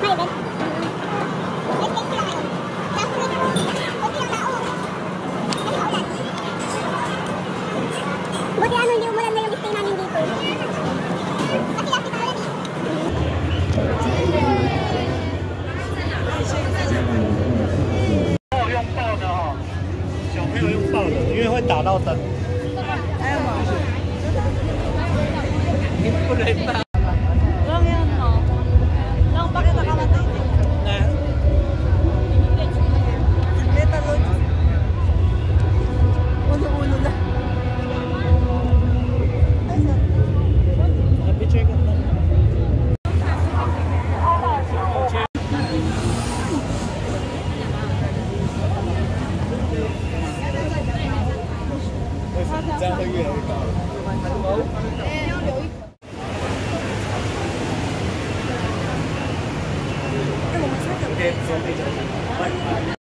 Buti ano, hindi umulan na yung stay namin dito. Kasi laki tayo rin. 用抱的哈，小朋友用抱的，因为会打到灯。还有吗？你不能抱。Lang yan, no? Lang, bakit nakamatay din? Na? Hindi, talon. Ulo-ulo na. Picture ko na.这样会越来越高。OK，